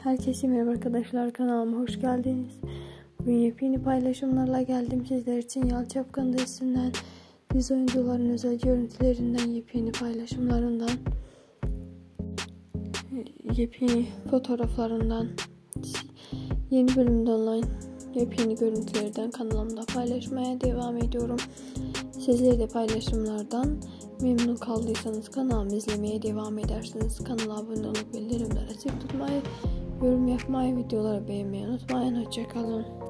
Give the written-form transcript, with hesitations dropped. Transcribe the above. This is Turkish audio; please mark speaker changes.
Speaker 1: Herkese merhaba arkadaşlar, kanalıma hoş geldiniz. Bugün yepyeni paylaşımlarla geldim sizler için. Yalı Çapkın dizisinden, dizi oyuncuların özel görüntülerinden, yepyeni paylaşımlarından, yepyeni fotoğraflarından, yeni bölümde online yepyeni görüntülerden kanalımda paylaşmaya devam ediyorum. Sizler de paylaşımlardan memnun kaldıysanız kanalımı izlemeye devam edersiniz. Kanala abone olup bildirimleri açık tutmayı, yorum yapmayı, videoları beğenmeyi unutmayın. Hoşça kalın.